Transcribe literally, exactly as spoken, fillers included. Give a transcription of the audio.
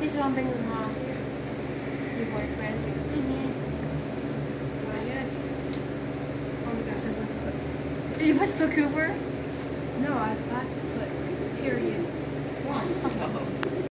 He's bumping with mom. Your boyfriend? Mm-hmm. Well, I guess. Oh my gosh, I was about to put. Did you watch Bill Cooper? No, I was about to put